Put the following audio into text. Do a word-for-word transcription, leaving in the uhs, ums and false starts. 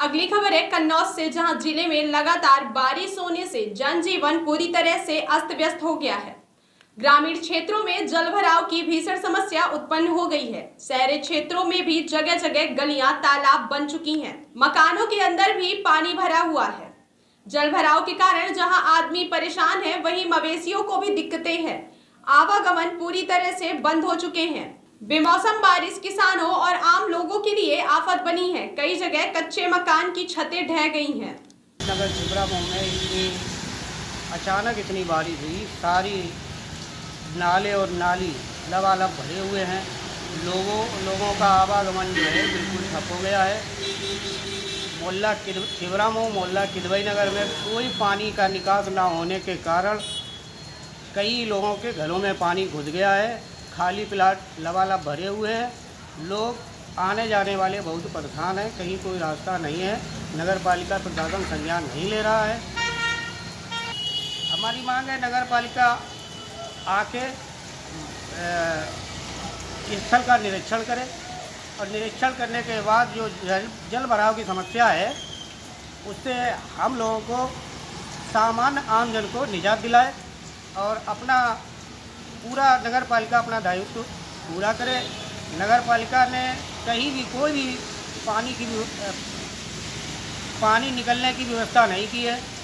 अगली खबर है कन्नौज से, जहां जिले में लगातार बारिश होने से जनजीवन पूरी तरह से अस्त व्यस्त हो गया है। ग्रामीण क्षेत्रों में जलभराव की भीषण समस्या उत्पन्न हो गई है। शहरी क्षेत्रों में भी जगह जगह गलियां तालाब बन चुकी हैं। मकानों के अंदर भी पानी भरा हुआ है। जलभराव के कारण जहां आदमी परेशान है, वहीं मवेशियों को भी दिक्कतें हैं। आवागमन पूरी तरह से बंद हो चुके हैं। बेमौसम बारिश किसानों और आम लोगों के लिए आफत बनी है। कई जगह कच्चे मकान की छतें ढह गई हैं। नगर छिबरामऊ में इतनी अचानक इतनी बारिश हुई, सारी नाले और नाली लबालब भरे हुए हैं। लोगों लोगों का आवागमन जो है बिल्कुल ठप हो गया है। मोहल्ला छिबरामऊ मोहल्ला किदवई नगर में कोई पानी का निकास ना होने के कारण कई लोगों के घरों में पानी घुस गया है। खाली प्लाट लबालब भरे हुए हैं। लोग आने जाने वाले बहुत परेशान हैं। कहीं कोई रास्ता नहीं है। नगर पालिका प्रशासन संज्ञान नहीं ले रहा है। हमारी मांग है नगर पालिका आके स्थल का निरीक्षण करे और निरीक्षण करने के बाद जो जल जल भराव की समस्या है उससे हम लोगों को सामान्य आमजन को निजात दिलाए और अपना पूरा नगर पालिका अपना दायित्व पूरा करे। नगर पालिका ने कहीं भी कोई भी पानी की पानी निकलने की व्यवस्था नहीं की है।